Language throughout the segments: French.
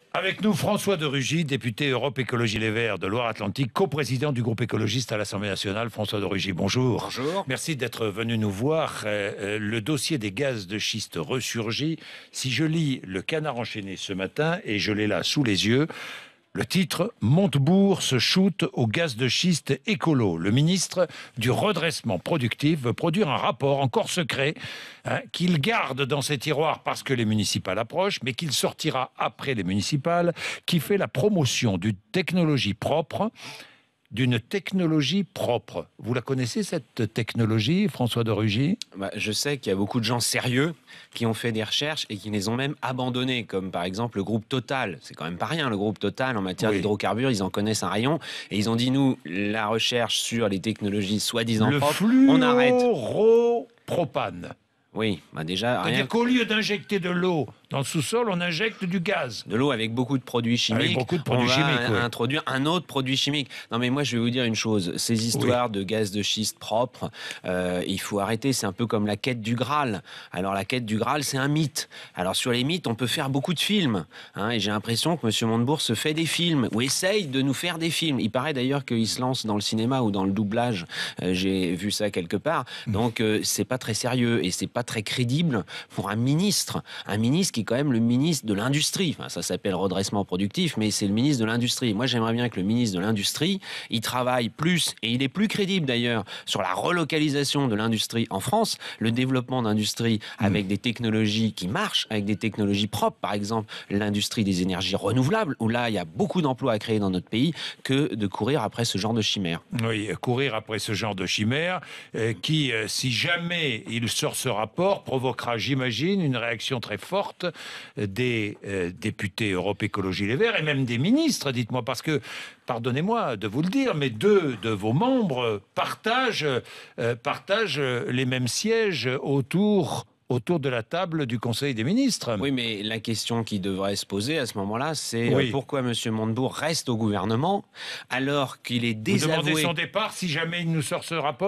Avec nous, François de Rugy, député Europe Écologie Les Verts de Loire-Atlantique, coprésident du groupe écologiste à l'Assemblée nationale. François de Rugy, bonjour. Bonjour. Merci d'être venu nous voir. Le dossier des gaz de schiste ressurgit. Si je lis le Canard enchaîné ce matin, et je l'ai là sous les yeux, le titre « Montebourg se shoot au gaz de schiste écolo ». Le ministre du redressement productif veut produire un rapport encore secret qu'il garde dans ses tiroirs parce que les municipales approchent, mais qu'il sortira après les municipales, qui fait la promotion d'une technologie propre. Vous la connaissez, cette technologie, François de Rugy ? Je sais qu'il y a beaucoup de gens sérieux qui ont fait des recherches et qui les ont même abandonnées, comme par exemple le groupe Total. C'est quand même pas rien, le groupe Total, en matière d'hydrocarbures, ils en connaissent un rayon. Et ils ont dit, nous, la recherche sur les technologies soi-disant propres, on arrête. Le fluoropropane. Oui, déjà... C'est-à-dire qu'au lieu d'injecter de l'eau dans le sous-sol, on injecte du gaz. De l'eau avec beaucoup de produits chimiques. Avec beaucoup de produits chimiques, on va introduire un autre produit chimique. Non, mais moi, je vais vous dire une chose. Ces histoires de gaz de schiste propre, il faut arrêter. C'est un peu comme la quête du Graal. Alors, la quête du Graal, c'est un mythe. Alors, sur les mythes, on peut faire beaucoup de films. Et j'ai l'impression que M. Montebourg se fait des films, ou essaye de nous faire des films. Il paraît d'ailleurs qu'il se lance dans le cinéma ou dans le doublage. J'ai vu ça quelque part. Donc, c'est pas très sérieux et c'est pas très crédible pour un ministre qui est quand même le ministre de l'Industrie. Enfin, ça s'appelle redressement productif, mais c'est le ministre de l'Industrie. Moi, j'aimerais bien que le ministre de l'Industrie, il travaille plus, et il est plus crédible d'ailleurs, sur la relocalisation de l'industrie en France, le développement d'industrie avec des technologies qui marchent, avec des technologies propres, par exemple l'industrie des énergies renouvelables, où là, il y a beaucoup d'emplois à créer dans notre pays, que de courir après ce genre de chimère. Oui, courir après ce genre de chimère qui, si jamais il sort ce rapport, provoquera, j'imagine, une réaction très forte des députés Europe Écologie Les Verts et même des ministres, dites-moi, parce que, pardonnez-moi de vous le dire, mais deux de vos membres partagent les mêmes sièges autour de la table du Conseil des ministres. Oui, mais la question qui devrait se poser à ce moment-là, c'est pourquoi M. Montebourg reste au gouvernement alors qu'il est désavoué. Vous demandez son départ si jamais il nous sort ce rapport ?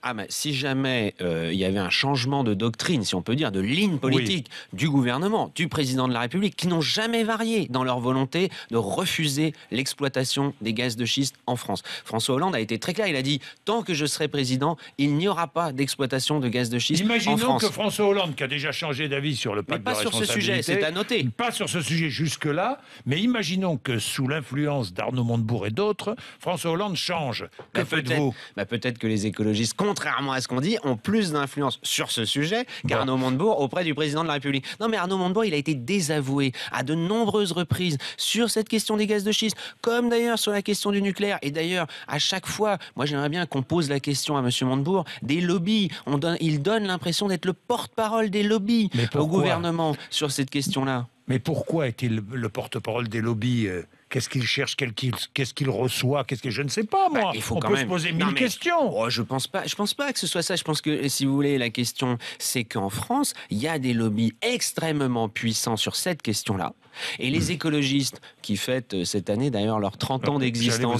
Si jamais il y avait un changement de doctrine, si on peut dire, de ligne politique du gouvernement, du président de la République, qui n'ont jamais varié dans leur volonté de refuser l'exploitation des gaz de schiste en France. François Hollande a été très clair, il a dit « Tant que je serai président, il n'y aura pas d'exploitation de gaz de schiste en France ». Imaginons que François Hollande, qui a déjà changé d'avis sur le pacte de responsabilité... Mais pas sur ce sujet, c'est à noter. Pas sur ce sujet jusque-là, mais imaginons que sous l'influence d'Arnaud Montebourg et d'autres, François Hollande change. Que faites-vous ? Peut-être que les écologistes, contrairement à ce qu'on dit, ont plus d'influence sur ce sujet qu'Arnaud Montebourg auprès du président de la République. Non, mais Arnaud Montebourg, il a été désavoué à de nombreuses reprises sur cette question des gaz de schiste, comme d'ailleurs sur la question du nucléaire. Et d'ailleurs, à chaque fois, moi j'aimerais bien qu'on pose la question à M. Montebourg des lobbies. Il donne l'impression d'être le porte-parole des lobbies au gouvernement sur cette question-là. Mais pourquoi est-il le porte-parole des lobbies ? Qu'est-ce qu'il cherche ? Qu'est-ce qu'il reçoit ? Je ne sais pas, moi. On peut se poser mille questions. Je pense pas que ce soit ça. Je pense que, si vous voulez, la question, c'est qu'en France, il y a des lobbies extrêmement puissants sur cette question-là. Et les écologistes, qui fêtent cette année d'ailleurs leurs 30 ans d'existence,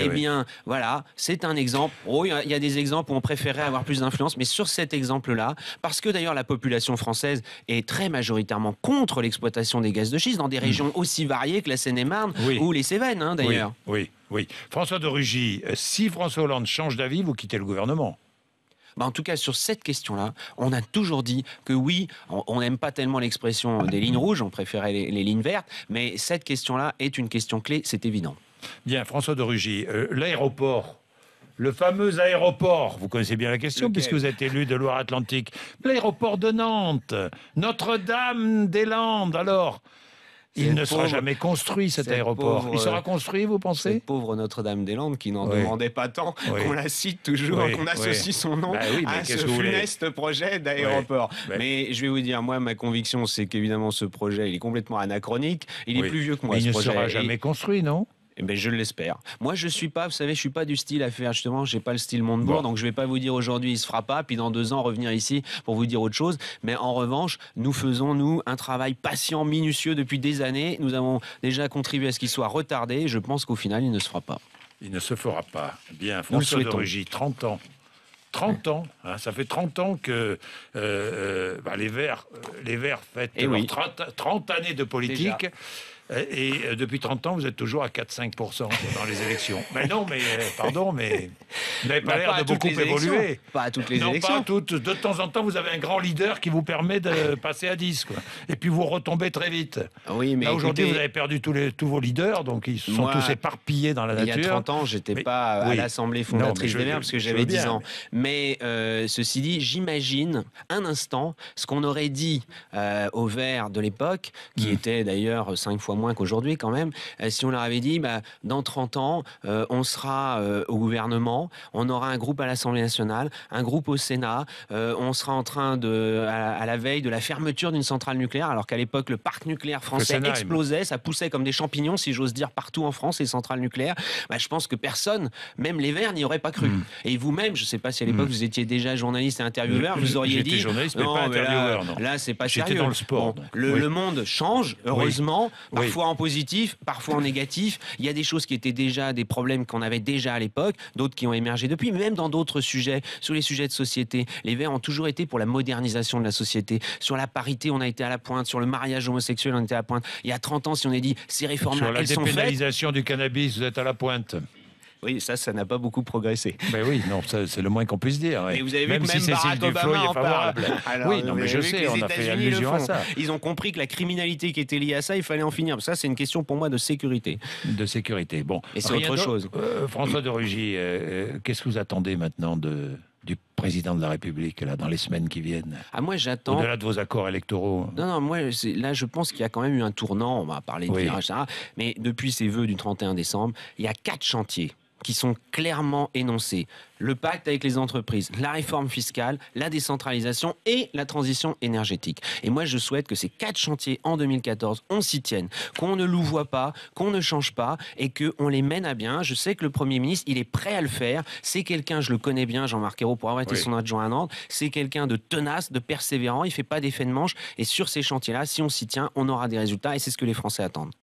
voilà, c'est un exemple. Il y a des exemples où on préférait avoir plus d'influence, mais sur cet exemple-là, parce que d'ailleurs la population française est très majoritairement contre l'exploitation des gaz de schiste dans des régions aussi variées que la Seine-et-Marne ou les Cévennes, d'ailleurs. Oui. François de Rugy, si François Hollande change d'avis, vous quittez le gouvernement. En tout cas, sur cette question-là, on a toujours dit que oui, on n'aime pas tellement l'expression des lignes rouges, on préférait les lignes vertes, mais cette question-là est une question clé, c'est évident. Bien, François de Rugy, l'aéroport, le fameux aéroport, vous connaissez bien la question puisque vous êtes élu de Loire-Atlantique, l'aéroport de Nantes, Notre-Dame-des-Landes, alors... Il ne sera jamais construit, cet aéroport. Il sera construit, vous pensez ? Cette pauvre Notre-Dame-des-Landes qui n'en demandait pas tant, qu'on la cite toujours, qu'on associe son nom à ce funeste projet d'aéroport. Mais je vais vous dire, moi, ma conviction, c'est qu'évidemment, ce projet, il est complètement anachronique. Il est plus vieux que moi, ce projet. Il ne sera jamais construit, non ? Eh ben, je l'espère. Moi, je suis pas, vous savez, je suis pas du style à faire, justement, j'ai pas le style Montebourg, donc je vais pas vous dire aujourd'hui il se fera pas, puis dans 2 ans revenir ici pour vous dire autre chose. Mais en revanche, nous faisons, nous, un travail patient, minutieux depuis des années. Nous avons déjà contribué à ce qu'il soit retardé. Je pense qu'au final, il ne se fera pas. Il ne se fera pas. Bien, François de Rugy, 30 ans. 30 ans, ça fait 30 ans que les Verts fêtent leurs 30 années de politique. Déjà. Et depuis 30 ans, vous êtes toujours à 4-5% dans les élections. Mais non, mais pardon, mais vous n'avez pas l'air de beaucoup évoluer. Pas à toutes les non, élections. Pas à toutes. De temps en temps, vous avez un grand leader qui vous permet de passer à 10. Quoi. Et puis vous retombez très vite. Oui, mais là, aujourd'hui, écoutez, vous avez perdu tous vos leaders, donc ils sont tous éparpillés dans la nature. Il y a 30 ans, je n'étais pas à l'Assemblée fondatrice des Verts parce que j'avais 10 ans. Mais ceci dit, j'imagine un instant ce qu'on aurait dit aux Verts de l'époque, qui étaient d'ailleurs 5 fois moins qu'aujourd'hui quand même, si on leur avait dit, dans 30 ans, on sera au gouvernement, on aura un groupe à l'Assemblée nationale, un groupe au Sénat, on sera en train à la veille de la fermeture d'une centrale nucléaire, alors qu'à l'époque, le parc nucléaire français explosait, ça poussait comme des champignons, si j'ose dire, partout en France, les centrales nucléaires. Je pense que personne, même les Verts, n'y aurait pas cru. Et vous-même, je ne sais pas si à l'époque, vous étiez déjà journaliste et intervieweur, vous auriez dit... J'étais journaliste, mais pas intervieweur, non. Là, c'est pas J'étais sérieux. dans le sport. Le monde change, heureusement, parfois en positif, parfois en négatif. Il y a des choses qui étaient déjà des problèmes qu'on avait déjà à l'époque, d'autres qui ont émergé depuis, mais même dans d'autres sujets, sur les sujets de société. Les Verts ont toujours été pour la modernisation de la société. Sur la parité, on a été à la pointe. Sur le mariage homosexuel, on était à la pointe. Il y a 30 ans, si on a dit ces réformes-là, elles sont faites. Sur la dépénalisation du cannabis, vous êtes à la pointe. Oui, ça n'a pas beaucoup progressé. Ben oui, non, c'est le moins qu'on puisse dire. Ouais. Et vous avez vu même que si Barack Cécile Duflo Obama est favorable. Alors, oui, non, mais je sais, on a fait allusion à ça. Ils ont compris que la criminalité qui était liée à ça, il fallait en finir. Ça, c'est une question pour moi de sécurité. De sécurité, bon. Et c'est autre chose. François de Rugy, qu'est-ce que vous attendez maintenant du président de la République là, dans les semaines qui viennent? Moi, j'attends... Au-delà de vos accords électoraux. Non, moi, là, je pense qu'il y a quand même eu un tournant. On va parler de virage, mais depuis ses vœux du 31 décembre, il y a 4 chantiers qui sont clairement énoncés. Le pacte avec les entreprises, la réforme fiscale, la décentralisation et la transition énergétique. Et moi, je souhaite que ces 4 chantiers en 2014, on s'y tienne, qu'on ne louvoie pas, qu'on ne change pas et qu'on les mène à bien. Je sais que le Premier ministre, il est prêt à le faire. C'est quelqu'un, je le connais bien, Jean-Marc Ayrault, pour avoir été son adjoint à Nantes. C'est quelqu'un de tenace, de persévérant. Il ne fait pas d'effet de manche. Et sur ces chantiers-là, si on s'y tient, on aura des résultats et c'est ce que les Français attendent.